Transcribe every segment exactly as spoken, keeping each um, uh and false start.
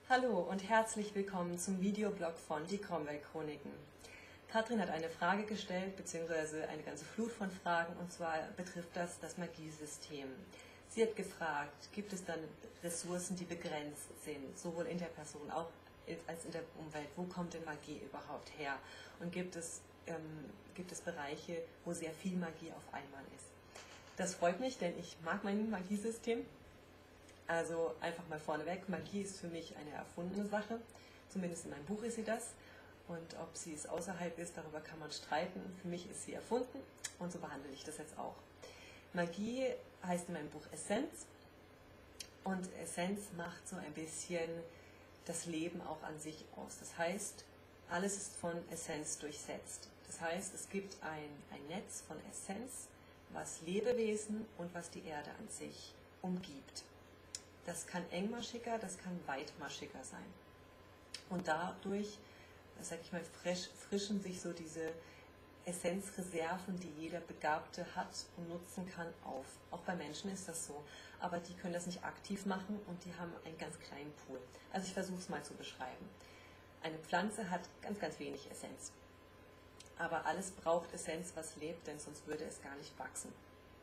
Hallo und herzlich willkommen zum Videoblog von Die Cromwell-Chroniken. Katrin hat eine Frage gestellt, beziehungsweise eine ganze Flut von Fragen, und zwar betrifft das das Magiesystem. Sie hat gefragt, gibt es dann Ressourcen, die begrenzt sind, sowohl in der Person auch als in der Umwelt? Wo kommt denn Magie überhaupt her? Und gibt es, ähm, gibt es Bereiche, wo sehr viel Magie auf einmal ist? Das freut mich, denn ich mag mein Magiesystem. Also einfach mal vorneweg, Magie ist für mich eine erfundene Sache, zumindest in meinem Buch ist sie das. Und ob sie es außerhalb ist, darüber kann man streiten. Für mich ist sie erfunden und so behandle ich das jetzt auch. Magie heißt in meinem Buch Essenz, und Essenz macht so ein bisschen das Leben auch an sich aus. Das heißt, alles ist von Essenz durchsetzt. Das heißt, es gibt ein, ein Netz von Essenz, was Lebewesen und was die Erde an sich umgibt. Das kann engmaschiger, das kann weitmaschiger sein. Und dadurch, sag ich mal, frisch, frischen sich so diese Essenzreserven, die jeder Begabte hat und nutzen kann, auf. Auch bei Menschen ist das so. Aber die können das nicht aktiv machen und die haben einen ganz kleinen Pool. Also ich versuche es mal zu beschreiben. Eine Pflanze hat ganz, ganz wenig Essenz. Aber alles braucht Essenz, was lebt, denn sonst würde es gar nicht wachsen.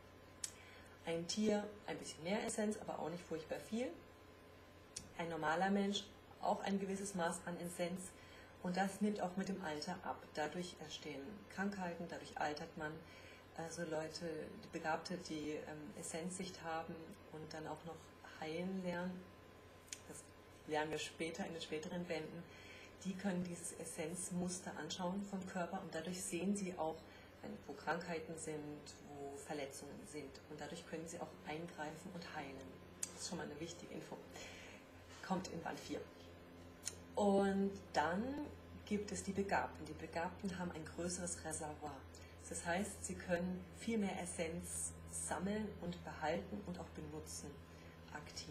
Ein Tier ein bisschen mehr Essenz, aber auch nicht furchtbar viel. Ein normaler Mensch auch ein gewisses Maß an Essenz, und das nimmt auch mit dem Alter ab. Dadurch entstehen Krankheiten, dadurch altert man. Also Leute, die Begabte, die ähm, Essenzsicht haben und dann auch noch heilen lernen, das lernen wir später in den späteren Bänden, die können dieses Essenzmuster anschauen vom Körper, und dadurch sehen sie auch, wo Krankheiten sind, wo Verletzungen sind, und dadurch können sie auch eingreifen und heilen. Das ist schon mal eine wichtige Info. Kommt in Band vier. Und dann gibt es die Begabten. Die Begabten haben ein größeres Reservoir. Das heißt, sie können viel mehr Essenz sammeln und behalten und auch benutzen, aktiv.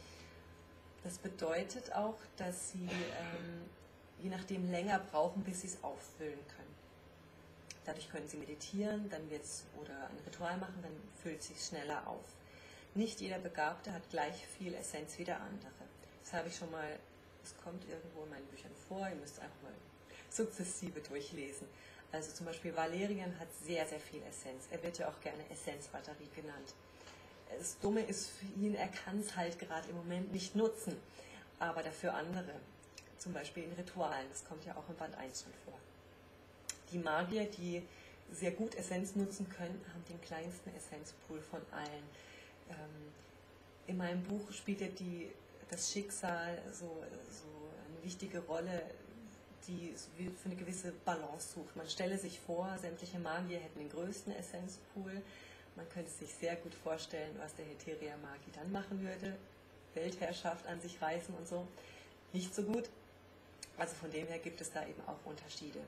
Das bedeutet auch, dass sie ähm, je nachdem länger brauchen, bis sie es auffüllen können. Dadurch können sie meditieren, dann wird's, oder ein Ritual machen, dann füllt es sich schneller auf. Nicht jeder Begabte hat gleich viel Essenz wie der andere. Das habe ich schon mal, es kommt irgendwo in meinen Büchern vor, ihr müsst einfach mal sukzessive durchlesen. Also zum Beispiel Valerian hat sehr, sehr viel Essenz. Er wird ja auch gerne Essenzbatterie genannt. Das Dumme ist für ihn, er kann es halt gerade im Moment nicht nutzen, aber dafür andere. Zum Beispiel in Ritualen, das kommt ja auch in Band eins schon vor. Die Magier, die sehr gut Essenz nutzen können, haben den kleinsten Essenzpool von allen. Ähm, in meinem Buch spielt ja die, das Schicksal so, so eine wichtige Rolle, die für eine gewisse Balance sucht. Man stelle sich vor, sämtliche Magier hätten den größten Essenzpool. Man könnte sich sehr gut vorstellen, was der Heteria Magi dann machen würde. Weltherrschaft an sich reißen und so. Nicht so gut. Also von dem her gibt es da eben auch Unterschiede.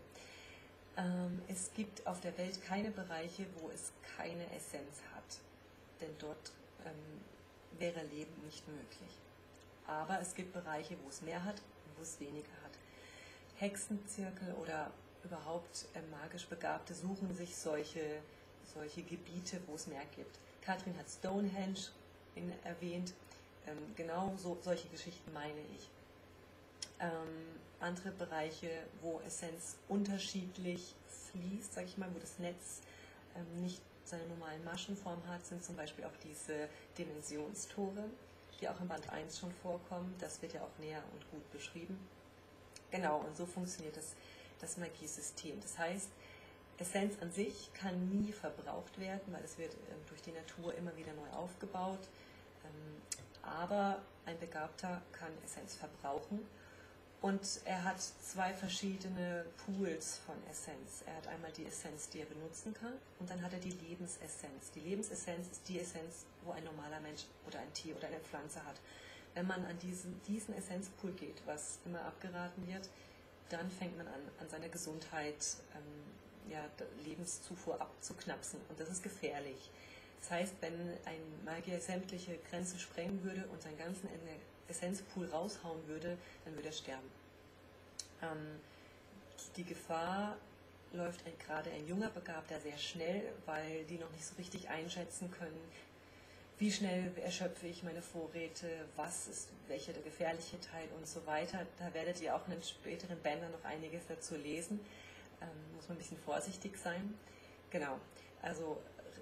Es gibt auf der Welt keine Bereiche, wo es keine Essenz hat, denn dort ähm, wäre Leben nicht möglich. Aber es gibt Bereiche, wo es mehr hat und wo es weniger hat. Hexenzirkel oder überhaupt äh, magisch Begabte suchen sich solche, solche Gebiete, wo es mehr gibt. Katrin hat Stonehenge in, erwähnt, ähm, genau so, solche Geschichten meine ich. Ähm, andere Bereiche, wo Essenz unterschiedlich fließt, sage ich mal, wo das Netz ähm, nicht seine normalen Maschenform hat, sind zum Beispiel auch diese Dimensionstore, die auch in Band eins schon vorkommen. Das wird ja auch näher und gut beschrieben. Genau, und so funktioniert das, das Magiesystem. Das heißt, Essenz an sich kann nie verbraucht werden, weil es wird ähm, durch die Natur immer wieder neu aufgebaut. Ähm, aber ein Begabter kann Essenz verbrauchen. Und er hat zwei verschiedene Pools von Essenz. Er hat einmal die Essenz, die er benutzen kann, und dann hat er die Lebensessenz. Die Lebensessenz ist die Essenz, wo ein normaler Mensch oder ein Tier oder eine Pflanze hat. Wenn man an diesen, diesen Essenzpool geht, was immer abgeraten wird, dann fängt man an, an seiner Gesundheit ähm, ja, Lebenszufuhr abzuknapsen, und das ist gefährlich. Das heißt, wenn ein Magier sämtliche Grenzen sprengen würde und seinen ganzen Essenzpool raushauen würde, dann würde er sterben. Ähm, die Gefahr läuft gerade ein junger Begabter sehr schnell, weil die noch nicht so richtig einschätzen können, wie schnell erschöpfe ich meine Vorräte, was ist welcher der gefährliche Teil und so weiter. Da werdet ihr auch in den späteren Bändern noch einiges dazu lesen. Ähm, muss man ein bisschen vorsichtig sein. Genau, also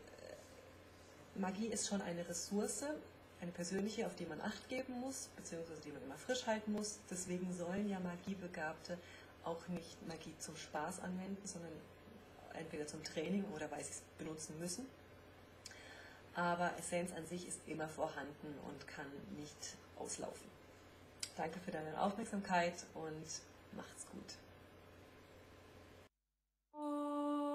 Magie ist schon eine Ressource, eine persönliche, auf die man Acht geben muss, beziehungsweise die man immer frisch halten muss. Deswegen sollen ja Magiebegabte auch nicht Magie zum Spaß anwenden, sondern entweder zum Training oder weil sie es benutzen müssen. Aber Essenz an sich ist immer vorhanden und kann nicht auslaufen. Danke für deine Aufmerksamkeit und macht's gut.